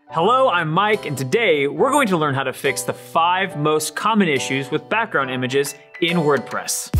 Hello, I'm Mike, and today we're going to learn how to fix the 5 most common issues with background images in WordPress.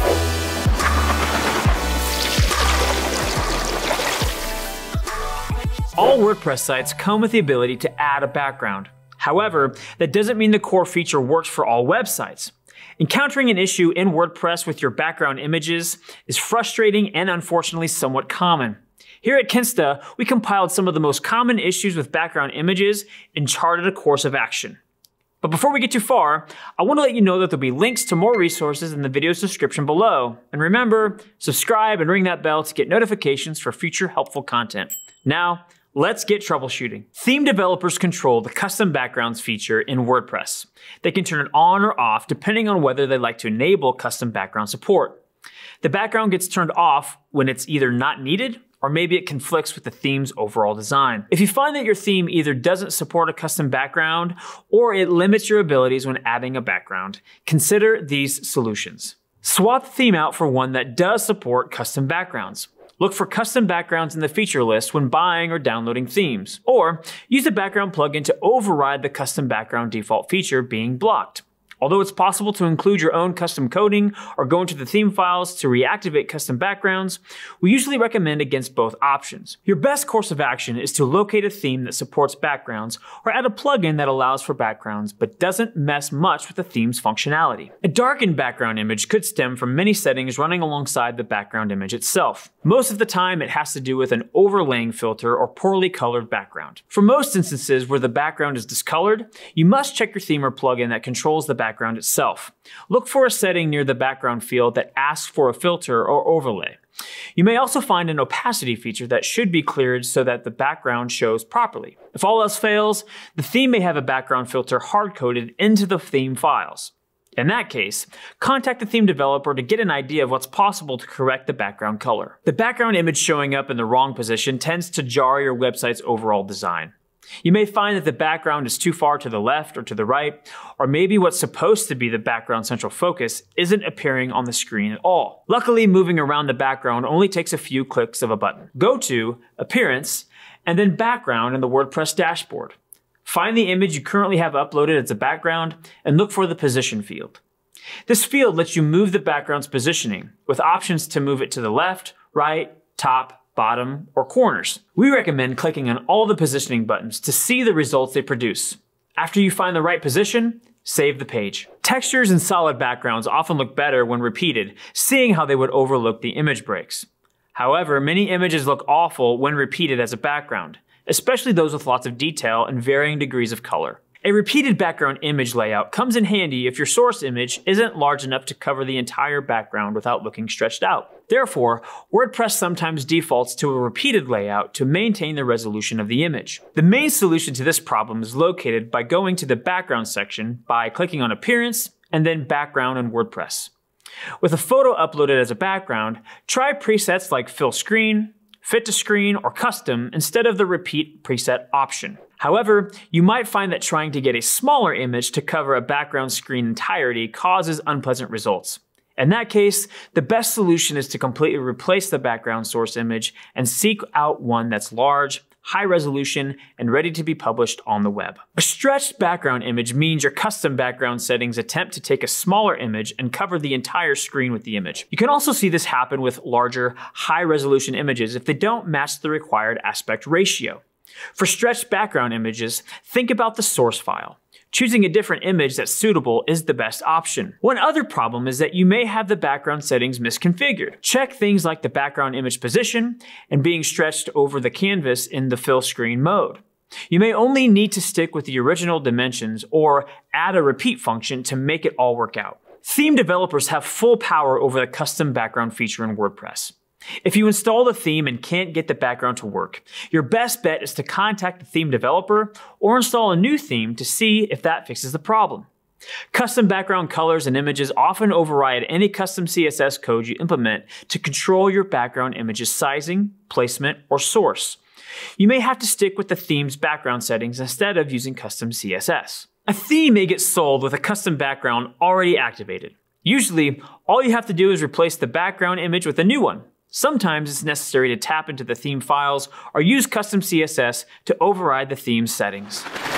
All WordPress sites come with the ability to add a background. However, that doesn't mean the core feature works for all websites. Encountering an issue in WordPress with your background images is frustrating and unfortunately somewhat common. Here at Kinsta, we compiled some of the most common issues with background images and charted a course of action. But before we get too far, I want to let you know that there'll be links to more resources in the video's description below. And remember, subscribe and ring that bell to get notifications for future helpful content. Now, let's get troubleshooting. Theme developers control the custom backgrounds feature in WordPress. They can turn it on or off depending on whether they like to enable custom background support. The background gets turned off when it's either not needed or maybe it conflicts with the theme's overall design. If you find that your theme either doesn't support a custom background or it limits your abilities when adding a background, consider these solutions. Swap the theme out for one that does support custom backgrounds. Look for custom backgrounds in the feature list when buying or downloading themes. Or use the background plugin to override the custom background default feature being blocked. Although it's possible to include your own custom coding or go into the theme files to reactivate custom backgrounds, we usually recommend against both options. Your best course of action is to locate a theme that supports backgrounds or add a plugin that allows for backgrounds but doesn't mess much with the theme's functionality. A darkened background image could stem from many settings running alongside the background image itself. Most of the time, it has to do with an overlaying filter or poorly colored background. For most instances where the background is discolored, you must check your theme or plugin that controls the background itself. Look for a setting near the background field that asks for a filter or overlay. You may also find an opacity feature that should be cleared so that the background shows properly. If all else fails, the theme may have a background filter hard-coded into the theme files. In that case, contact the theme developer to get an idea of what's possible to correct the background color. The background image showing up in the wrong position tends to jar your website's overall design. You may find that the background is too far to the left or to the right, or maybe what's supposed to be the background central focus isn't appearing on the screen at all. Luckily, moving around the background only takes a few clicks of a button. Go to Appearance, and then Background in the WordPress dashboard. Find the image you currently have uploaded as a background and look for the Position field. This field lets you move the background's positioning, with options to move it to the left, right, top, bottom, or corners. We recommend clicking on all the positioning buttons to see the results they produce. After you find the right position, save the page. Textures and solid backgrounds often look better when repeated, seeing how they would overlook the image breaks. However, many images look awful when repeated as a background, especially those with lots of detail and varying degrees of color. A repeated background image layout comes in handy if your source image isn't large enough to cover the entire background without looking stretched out. Therefore, WordPress sometimes defaults to a repeated layout to maintain the resolution of the image. The main solution to this problem is located by going to the Background section by clicking on Appearance and then Background in WordPress. With a photo uploaded as a background, try presets like Fill Screen, Fit to Screen, or Custom instead of the Repeat preset option. However, you might find that trying to get a smaller image to cover a background screen entirety causes unpleasant results. In that case, the best solution is to completely replace the background source image and seek out one that's large, high resolution, and ready to be published on the web. A stretched background image means your custom background settings attempt to take a smaller image and cover the entire screen with the image. You can also see this happen with larger, high-resolution images if they don't match the required aspect ratio. For stretched background images, think about the source file. Choosing a different image that's suitable is the best option. One other problem is that you may have the background settings misconfigured. Check things like the background image position and being stretched over the canvas in the fill screen mode. You may only need to stick with the original dimensions or add a repeat function to make it all work out. Theme developers have full power over the custom background feature in WordPress. If you install the theme and can't get the background to work, your best bet is to contact the theme developer or install a new theme to see if that fixes the problem. Custom background colors and images often override any custom CSS code you implement to control your background image's sizing, placement, or source. You may have to stick with the theme's background settings instead of using custom CSS. A theme may get sold with a custom background already activated. Usually, all you have to do is replace the background image with a new one. Sometimes it's necessary to tap into the theme files or use custom CSS to override the theme's settings.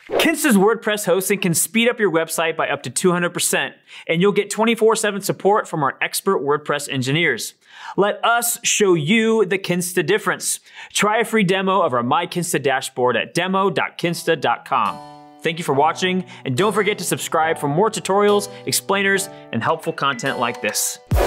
Kinsta's WordPress hosting can speed up your website by up to 200%, and you'll get 24/7 support from our expert WordPress engineers. Let us show you the Kinsta difference. Try a free demo of our My Kinsta dashboard at demo.kinsta.com. Thank you for watching, and don't forget to subscribe for more tutorials, explainers, and helpful content like this.